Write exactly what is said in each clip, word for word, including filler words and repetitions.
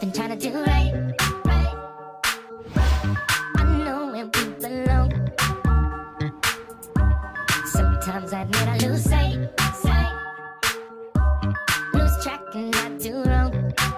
been trying to do right, right. I know where we belong. Sometimes I admit I lose sight, sight. Lose track and I do wrong.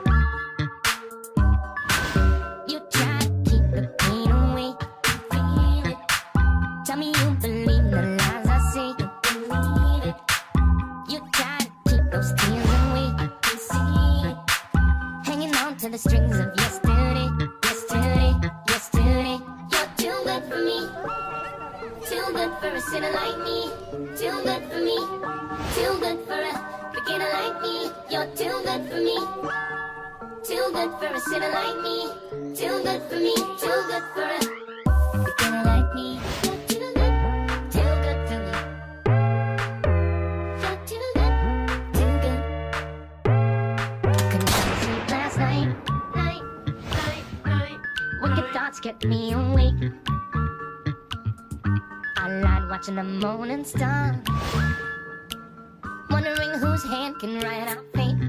You try to keep the pain away, feel it. Tell me you believe the lies I say, you believe it. You try to keep those tears away, I can see it. Hanging on to the strings of yesterday, yesterday, yesterday. You're too good for me, too good for a sinner like me. Too good for me, too good for a beginner like me. You're too good for me, too good for a sinner like me. Too good for me, too good for a beginner like me. You're too good, too good for me. You're too good, too good. Couldn't fall asleep last night, night, night, night. Wicked thoughts kept me awake. I lied watching the morning star, wondering whose hand can write our fate.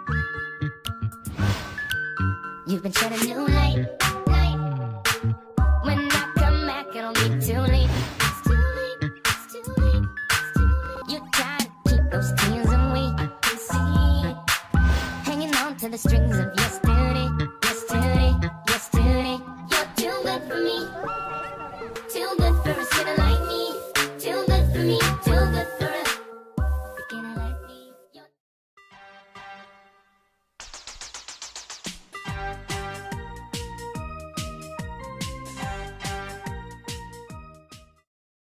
You've been shedding new light, light. When I come back it'll be too late. It's too late, it's too late, it's too late. You try to keep those tears away, I can see it. Hanging on to the strings of yesterday, yesterday, yesterday. You're too good for me, too good for a sinner like me. Too good for me, too good for